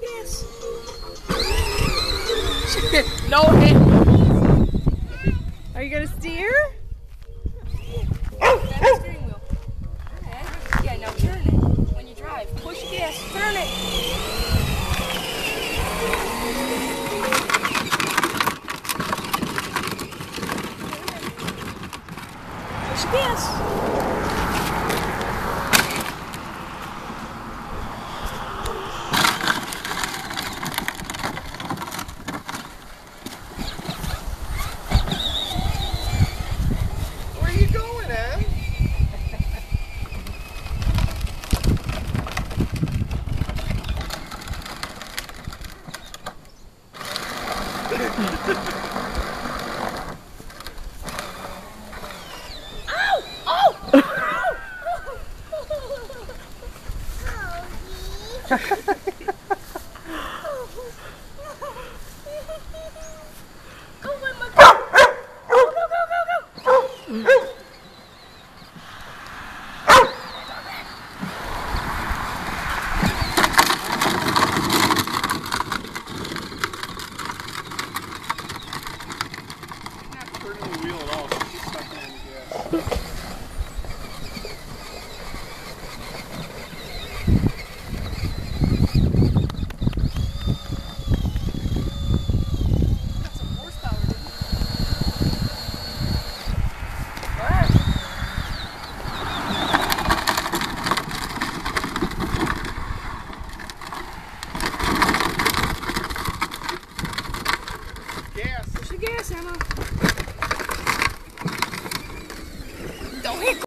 gas. No hand. Are you gonna steer? Grab the steering wheel. Okay. Yeah, now turn it. When you drive, push the gas, turn it. Push the gas. Ow! Oh! Go, Emma, go! Go, go, go, go, go!